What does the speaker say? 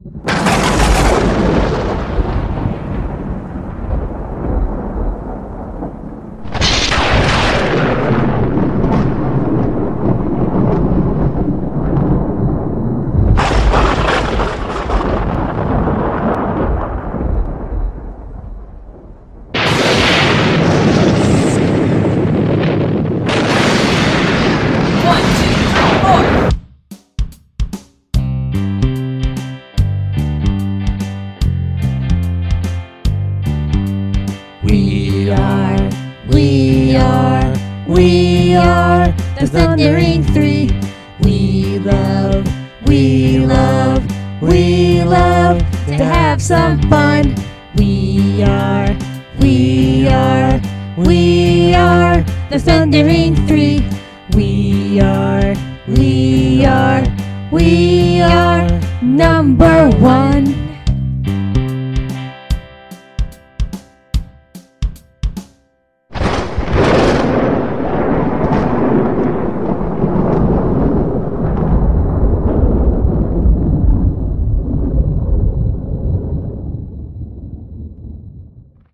We are the Thundering Three. We love to have some fun. We are the Thundering Three. We are number one.